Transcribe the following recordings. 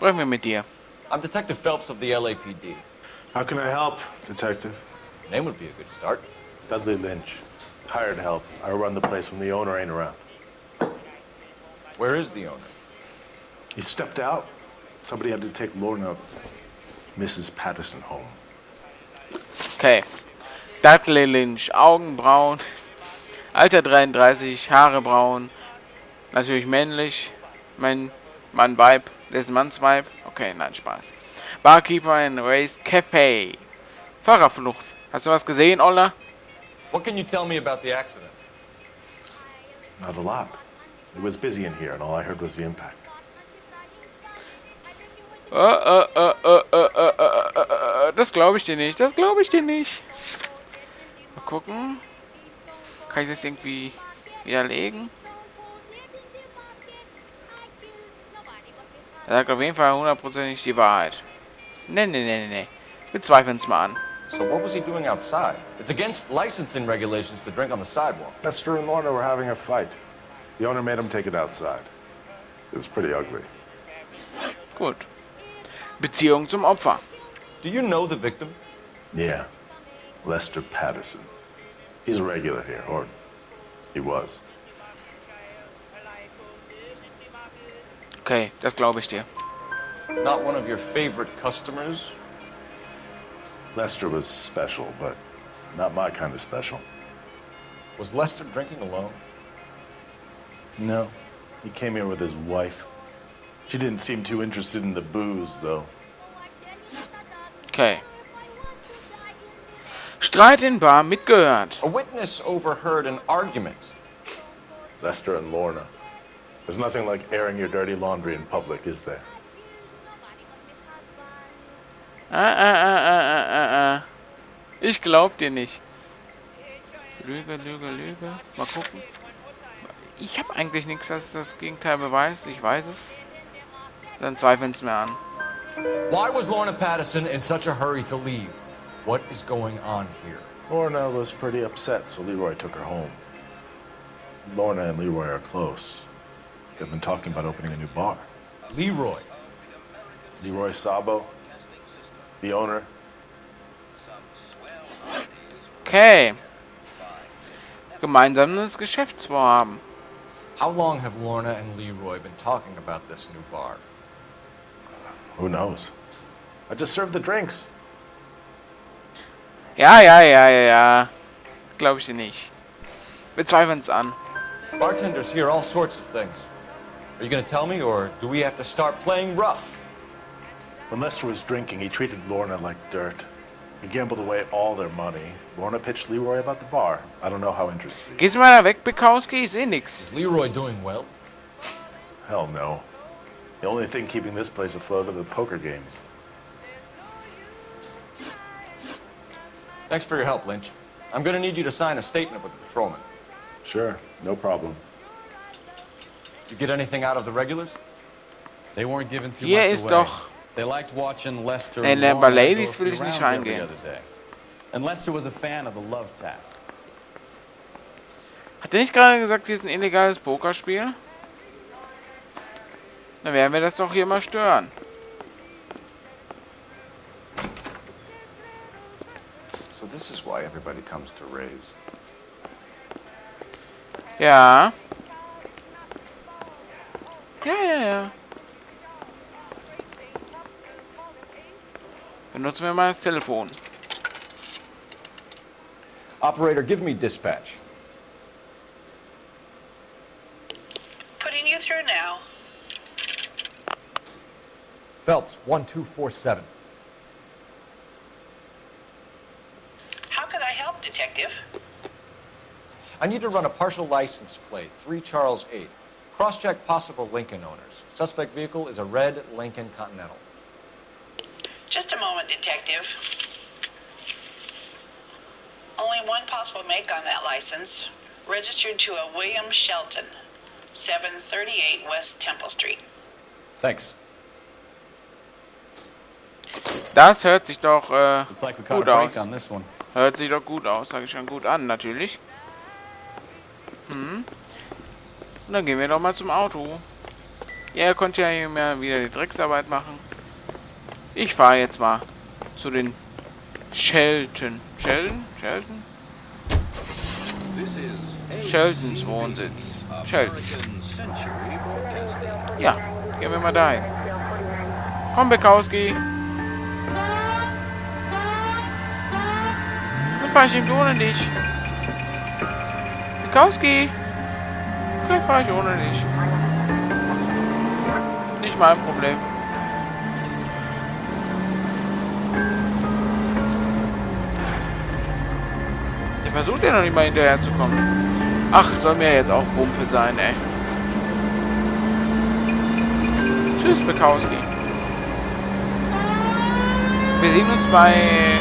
Sprechen wir mit dir. I'm Detective Phelps of the LAPD. How can I help, Detective? Name would be a good start. Dudley Lynch. Hired help. I run the place when the owner ain't around. Where is the owner? He stepped out. Somebody had to take Lorna, Mrs. Patterson, home. Okay. Dudley Lynch. Augenbraun. Alter 33. Haare braun. Natürlich männlich. Mann, Weib. Das ist ein Mannsweib. Okay, nein, Spaß. Barkeeper in Race Cafe. Fahrerflucht. Hast du was gesehen, Oller? What can you tell me about the accident? Not a lot. It was busy in here, and all I heard was the impact. Das glaube ich dir nicht. Das glaube ich dir nicht. Mal gucken. Kann ich das irgendwie widerlegen? Er sagt auf jeden Fall hundertprozentig die Wahrheit. Nee. Wir zweifeln es mal an. So what was he doing outside? It's against licensing regulations to drink on the sidewalk. Lester and Lorna were having a fight. The owner made him take it outside. It was pretty ugly. Gut. Beziehung zum Opfer. Do you know the victim? Yeah. Lester Patterson. He's a regular here, or he was. Okay, das glaube ich dir. Not one of your favorite customers? Lester was special, but not my kind of special. Was Lester drinking alone? No. He came here with his wife. She didn't seem too interested in the booze, though. Okay. Streit in Bar mitgehört. A witness overheard an argument. Lester and Lorna. There's nothing like airing your dirty laundry in public, is there? Ich glaub dir nicht. Lüge. Mal gucken. Ich habe eigentlich nichts, das das Gegenteil beweist. Ich weiß es. Dann zweifeln es mir an. Why was Lorna Patterson in such a hurry to leave? What is going on here? Lorna was pretty upset, so Leroy took her home. Lorna and Leroy are close. They've been talking about opening a new bar. Leroy. Leroy Sabo, the owner. Okay. Gemeinsames Geschäftsvorhaben. How long have Lorna and Leroy been talking about this new bar? Who knows? I just served the drinks. Ja. Glaube ich dir nicht. Wir zweifeln es an. Bartenders hear all sorts of things. Are you going to tell me, or do we have to start playing rough? When Lester was drinking, he treated Lorna like dirt. He gambled away all their money. Lorna pitched Leroy about the bar. I don't know how interested he is. Gehst mal da weg, Bukowski, ist eh nix. Is Leroy doing well? Hell no. The only thing keeping this place afloat are the poker games. Thanks for your help, Lynch. I'm going to need you to sign a statement with the patrolman. Sure, no problem. You get anything out of the regulars? They weren't given too Hier much ist away. doch... They liked watching Lester Nee, and bei Lorna go Ladies will through ich the nicht rounds every reingehen. other day. And Lester was a fan of the love tap. Hat er nicht gerade gesagt, hier ist ein illegales Pokerspiel? Dann werden wir das doch hier mal stören. So this is why everybody comes to Ray's. Ja. Ja. Benutzen wir mal das Telefon. Operator, give me dispatch. Putting you through now. Phelps, 1247. How could I help, Detective? I need to run a partial license plate, 3 Charles 8. Cross-check possible Lincoln owners. Suspect vehicle is a red Lincoln Continental. Just a moment, Detective. Only one possible make on that license. Registered to a William Shelton, 738 West Temple Street. Thanks. Das hört sich doch Looks like we caught a gut break aus. on this one. Hört sich doch gut aus, sage ich schon gut an, natürlich. Und dann gehen wir doch mal zum Auto. Ja, er konnte ja hier mal wieder die Drecksarbeit machen. Ich fahre jetzt mal zu den Shelton. Shelton? Sheltons Wohnsitz. Shelton. Ja, gehen wir mal dahin. Komm, Bekowski. Dann fahre ich eben ohne dich. Bekowski. Okay, fahre ich ohne dich. Nicht mein Problem. Der versucht ja noch nicht mal hinterher zu kommen. Ach, soll mir jetzt auch Wumpe sein, ey. Tschüss, Bekowski. Wir sehen uns bei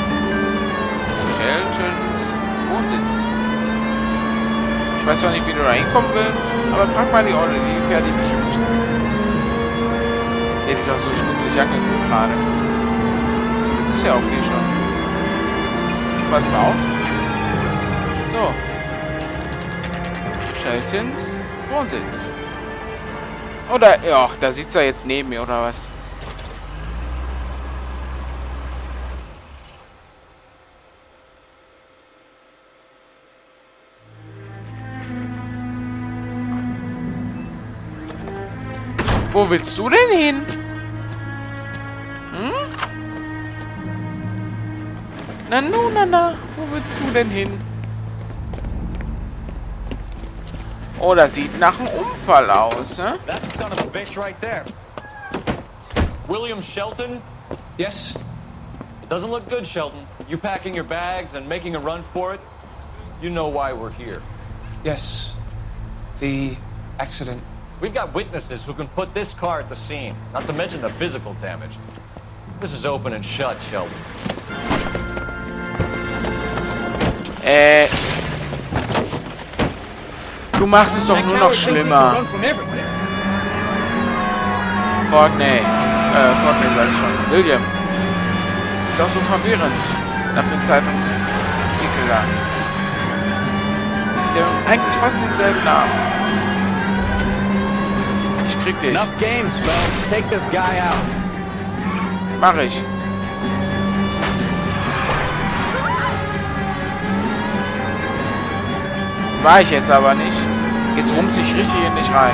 Sheltons Wohnsitz. Ich weiß zwar nicht, wie du da hinkommen willst, aber frag mal die Olle, die fährt die bestimmt. Die hätte ich doch so schnuppelig angeguckt gerade. Das ist ja okay schon. Pass mal auf. So. Sheltons Wohnsitz. Oder, ja, da sitzt er jetzt neben mir, oder was? Wo willst du denn hin? Hm? Na, wo willst du denn hin? Oh, das sieht nach einem Unfall aus, ne? That's the son of a bitch right there. William Shelton? Yes? It doesn't look good, Shelton. You packing your bags and making a run for it? You know why we're here. Yes. The accident. We've got witnesses who can put this car at the scene, not to mention the physical damage. This is open and shut, Shelton. Du machst es doch nur noch schlimmer. Courtney sag ich schon. William. Ist auch so verwirrend. Nach dem Zeitungsartikel da. Der hat eigentlich fast denselben Namen. Ich krieg dich. Enough games, folks. Take this guy out. Mach ich. War ich jetzt aber nicht. Jetzt rummt sich richtig in dich rein.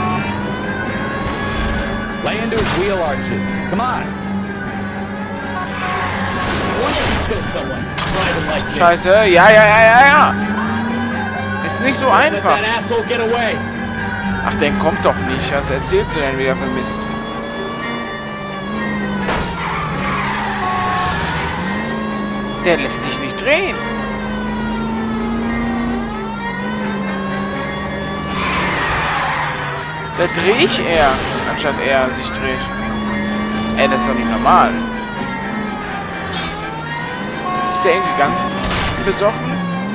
Lay into his wheel arches. Come on. Scheiße. Ja. Ist nicht so einfach. Ach, der kommt doch nicht. Was erzählst du denn wieder für Mist? Der lässt sich nicht drehen. Da drehe ich eher, anstatt er sich dreht. Ey, das ist doch nicht normal. Ist der irgendwie ganz besoffen?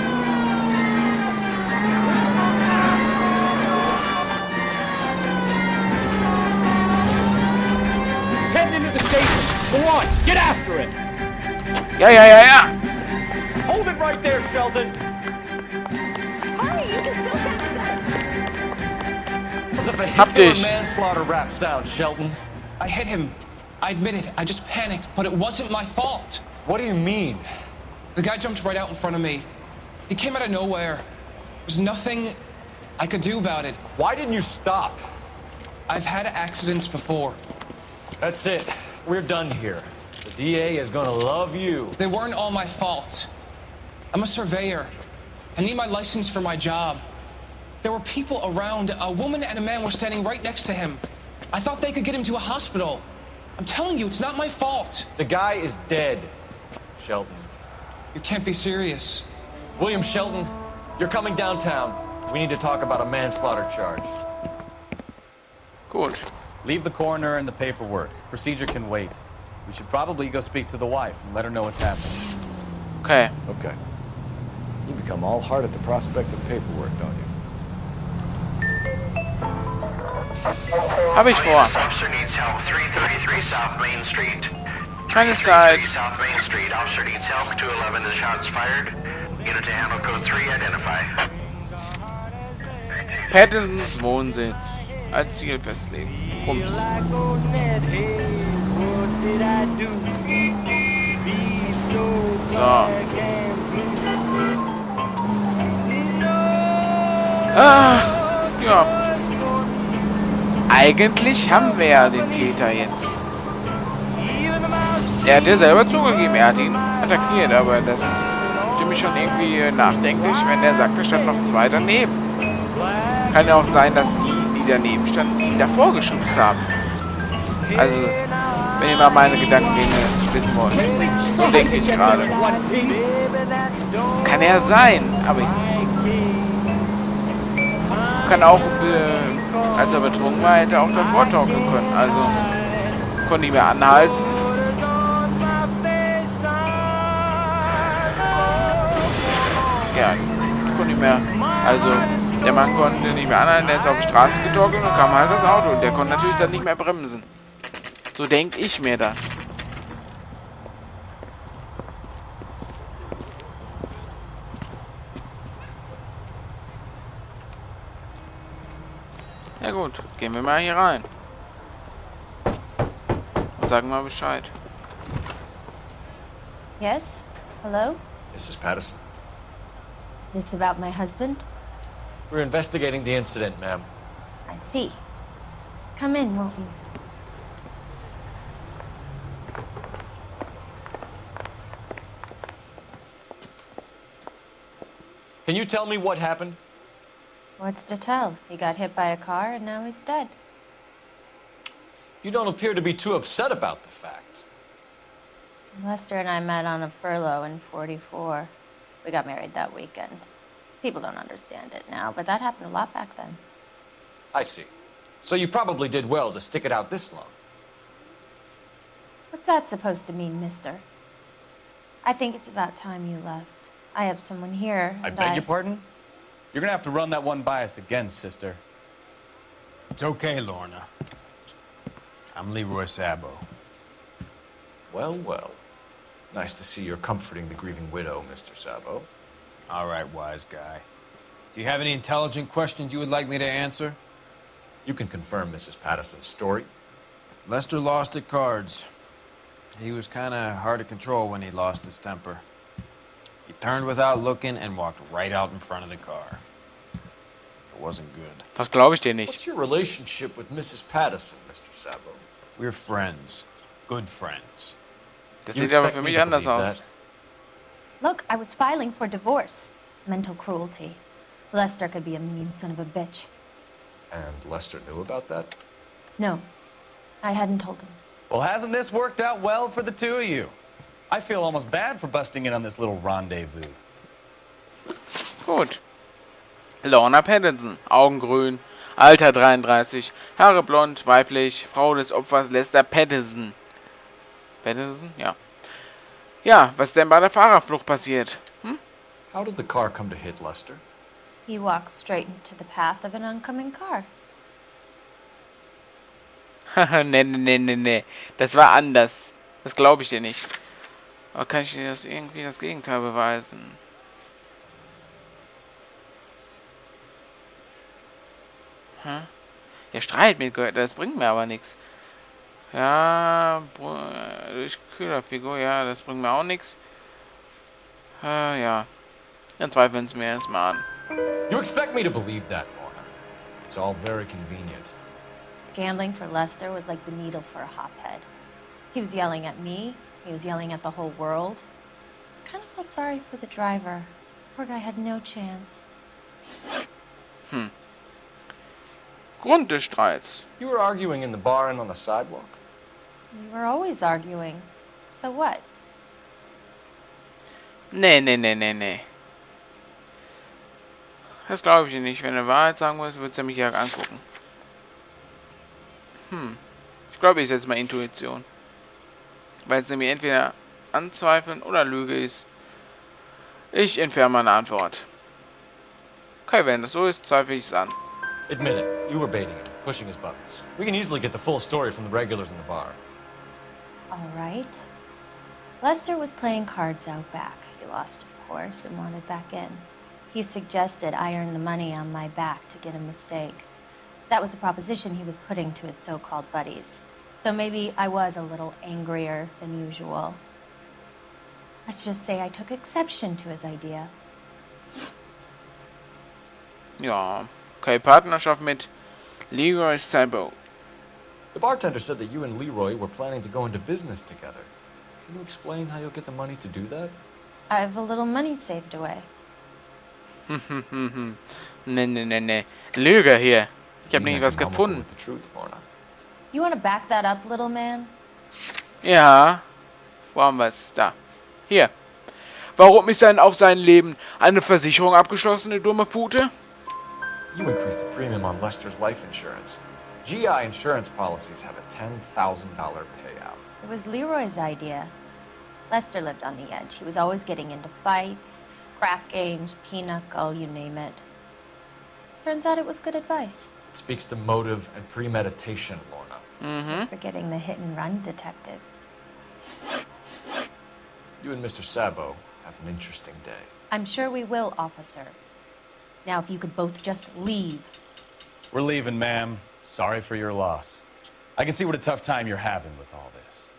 He's heading into the station. Go on, get after it. Ja. Hold it right there, Shelton! Hurry, you can still catch that. As if a Hab hit dich. manslaughter rap sound, Shelton. I hit him. I admit it. I just panicked, but it wasn't my fault. What do you mean? The guy jumped right out in front of me. He came out of nowhere. There's nothing I could do about it. Why didn't you stop? I've had accidents before. That's it. We're done here. The DA is gonna love you. They weren't all my fault. I'm a surveyor. I need my license for my job. There were people around. A woman and a man were standing right next to him. I thought they could get him to a hospital. I'm telling you, it's not my fault. The guy is dead, Shelton. You can't be serious. William Shelton, you're coming downtown. We need to talk about a manslaughter charge. Gut. Leave the coroner and the paperwork. Procedure can wait. We should probably go speak to the wife and let her know what's happening. Okay. Okay. You become all heart at the prospect of paperwork, don't you? Hab ich vor. Officer needs help. 333 South Main Street. Keine Zeit. 333 South Main Street. Officer needs help. 211 is shots fired. Unit to handle code 3. Identify. Pattersons Wohnsitz. als Ziel festlegen. Rums. So. Ja. Eigentlich haben wir ja den Täter jetzt. Er hat ja selber zugegeben, er hat ihn attackiert, aber das stimmt mich schon irgendwie nachdenklich, wenn er sagt, da stand noch 2 daneben. Kann ja auch sein, dass die daneben standen, ihn davor geschubst haben. Also, wenn ihr mal meine Gedankengänge wissen wollt. So denke ich gerade. Kann ja sein, aber kann auch, als er betrunken war, hätte er auch davor torkeln können. Also, konnte ich mehr anhalten. Ja, konnte nicht mehr. Also, der Mann konnte nicht mehr anhalten, der ist auf die Straße getorkelt und kam halt das Auto. Und der konnte natürlich dann nicht mehr bremsen. So denke ich mir das. Ja gut, gehen wir mal hier rein. Und sagen mal Bescheid. Yes? Hello? Mrs. Patterson. Is this about my husband? We're investigating the incident, ma'am. I see. Come in, won't you? Can you tell me what happened? What's to tell? He got hit by a car and now he's dead. You don't appear to be too upset about the fact. Lester and I met on a furlough in '44. We got married that weekend. People don't understand it now, but that happened a lot back then. I see. So you probably did well to stick it out this long. What's that supposed to mean, mister? I think it's about time you left. I have someone here. I beg your pardon? You're gonna have to run that one by us again, sister. It's okay, Lorna. I'm Leroy Sabo. Well, well. Nice to see you're comforting the grieving widow, Mr. Sabo. All right, wise guy. Do you have any intelligent questions you would like me to answer? You can confirm Mrs. Patterson's story. Lester lost at cards. He was kind of hard to control when he lost his temper. He turned without looking and walked right out in front of the car. It wasn't good. Das glaube ich dir nicht. What's your relationship with Mrs. Patterson, Mr. Sabo? We're friends. Good friends. Das You sieht aber expect für me mich to anders believe aus. that? Look, I was filing for divorce. Mental cruelty. Lester could be a mean son of a bitch. And Lester knew about that? No, I hadn't told him. Well, hasn't this worked out well for the two of you? I feel almost bad for busting in on this little rendezvous. Gut. Lorna Patterson, Augengrün, Alter 33, Haare blond, weiblich, Frau des Opfers Lester Patterson. Patterson? Ja. Ja, was ist denn bei der Fahrerflucht passiert? Hm? How did the car come to hit Lester? He walked straight into the path of an oncoming car. Nee. Das war anders. Das glaube ich dir nicht. Aber kann ich dir das irgendwie das Gegenteil beweisen? Hä? Der Streit mit Goethe, das bringt mir aber nichts. Ja, durch Kühlerfigur, ja, das bringt mir auch nichts. Ja. Dann zweifeln es mir erstmal an. You expect me to believe that, Lorna? It's all very convenient. Gambling for Lester was like the needle for a hophead. He was yelling at me. He was yelling at the whole world. I kind of felt sorry for the driver. Poor guy had no chance. Grund des Streits. You were arguing in the bar and on the sidewalk? We were always arguing. So what? Nee. Das glaube ich dir nicht. Wenn er Wahrheit sagen muss, wird er mich ja angucken. Ich glaube, ich setze mal Intuition. Weil es nämlich entweder anzweifeln oder Lüge ist. Ich entferne meine Antwort. Okay, wenn das so ist, zweifle ich es an. Admit it. You were baiting him, pushing his buttons. We can easily get the full story from the regulars in the bar. All right. Lester was playing cards out back. He lost, of course, and wanted back in. He suggested I earn the money on my back to get a mistake. That was the proposition he was putting to his so-called buddies. So maybe I was a little angrier than usual. Let's just say I took exception to his idea. Ja, okay, Partnerschaft mit Leroy Sabo. The bartender said that you and Leroy were planning to go into business together. Can you explain how you'll get the money to do that? I have a little money saved away. Ne. Lüge hier. Ich habe nicht was gefunden. With the truth, Lorna. You want to back that up, little man? Ja. Wo haben wir es? Da. Hier. Warum ist denn auf sein Leben eine Versicherung abgeschlossen, du dumme Pute? You increased the premium on Lester's life insurance. GI insurance policies have a $10,000 payout. It was Leroy's idea. Lester lived on the edge. He was always getting into fights, crack games, pinochle, you name it. Turns out it was good advice. It speaks to motive and premeditation, Lorna. You're forgetting the hit-and-run detective. You and Mr. Sabo have an interesting day. I'm sure we will, officer. Now, if you could both just leave. We're leaving, ma'am. Sorry for your loss. I can see what a tough time you're having with all this.